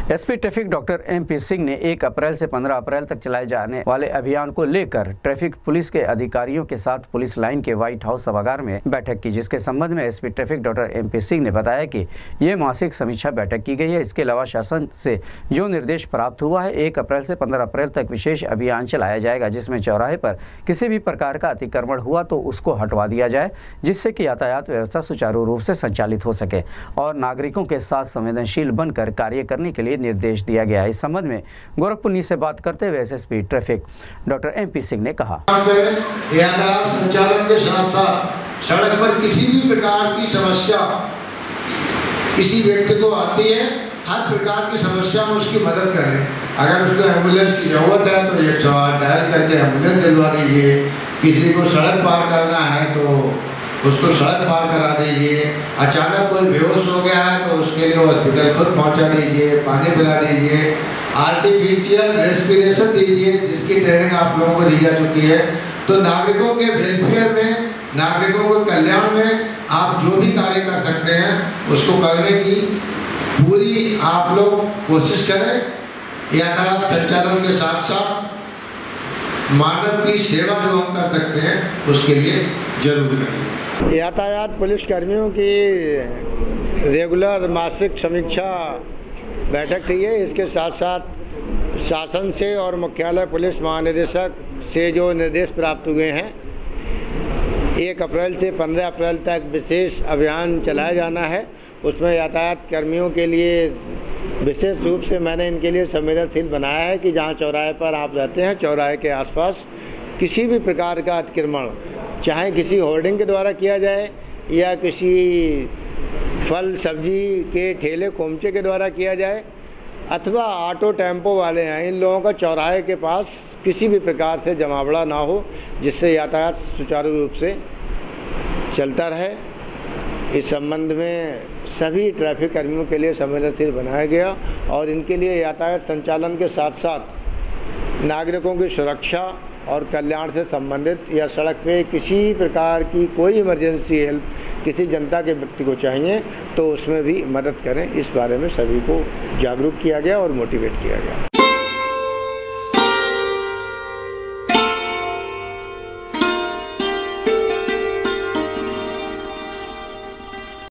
SP traffic doctor MP Singh ने 1 अप्रैल से 15 अप्रैल तक चलाए जाने वाले अभियान को लेकर ट्रैफिक पुलिस के अधिकारियों के साथ पुलिस लाइन के व्हाइट हाउस सभागार में बैठक की, जिसके संबंध में SP traffic doctor MP Singh ने बताया कि ये मासिक समीक्षा बैठक की गई है। इसके अलावा शासन से जो निर्देश प्राप्त हुआ है, 1 अप्रैल से 15 अप्रैल तक विशेष अभियान चलाया जाएगा, जिसमें चौराहे पर किसी भी प्रकार का अतिक्रमण हुआ तो उसको हटवा दिया जाए, जिससे कि यातायात व्यवस्था सुचारू रूप से संचालित हो सके और नागरिकों के साथ संवेदनशील बनकर कार्य करने के लिए निर्देश दिया गया है। इस संबंध में गोरखपुर न्यूज़ से बात करते हुए SSP traffic doctor MP Singh ने कहा, यातायात संचालन के साथ साथ सड़क पर किसी भी प्रकार की समस्या किसी व्यक्ति को आती है, हर प्रकार की समस्या में उसकी मदद करें। अगर उसको एम्बुलेंस की जरूरत है तो 108 डायल करके एम्बुलेंस दिलवा दीजिए। किसी को सड़क पार करना है तो उसको सड़क पार करा दीजिए। अचानक कोई बेहोश हो गया है तो उसके लिए हॉस्पिटल खुद पहुंचा दीजिए, पानी पिला दीजिए, आर्टिफिशियल रेस्पिरेशन दीजिए, जिसकी ट्रेनिंग आप लोगों को दी जा चुकी है। तो नागरिकों के वेलफेयर में, नागरिकों के कल्याण में आप जो भी कार्य कर सकते हैं उसको करने की पूरी आप लोग कोशिश करें। यातायात संचालन के साथ साथ मानव की सेवा जो हम कर सकते हैं उसके लिए जरूर करें। यातायात पुलिस कर्मियों की रेगुलर मासिक समीक्षा बैठक थी है। इसके साथ साथ शासन से और मुख्यालय पुलिस महानिदेशक से जो निर्देश प्राप्त हुए हैं, 1 अप्रैल से 15 अप्रैल तक विशेष अभियान चलाया जाना है। उसमें यातायात कर्मियों के लिए विशेष रूप से मैंने इनके लिए संवेदनशील बनाया है कि जहां चौराहे पर आप रहते हैं, चौराहे के आसपास किसी भी प्रकार का अतिक्रमण, चाहे किसी होर्डिंग के द्वारा किया जाए या किसी फल सब्जी के ठेले खोमचे के द्वारा किया जाए, अथवा ऑटो टेम्पो वाले हैं, इन लोगों का चौराहे के पास किसी भी प्रकार से जमावड़ा ना हो, जिससे यातायात सुचारू रूप से चलता रहे। इस संबंध में सभी ट्रैफिक कर्मियों के लिए संवेदनशील बनाया गया और इनके लिए यातायात संचालन के साथ साथ नागरिकों की सुरक्षा और कल्याण से संबंधित या सड़क पे किसी प्रकार की कोई इमरजेंसी हेल्प किसी जनता के व्यक्ति को चाहिए तो उसमें भी मदद करें, इस बारे में सभी को जागरूक किया गया और मोटिवेट किया गया।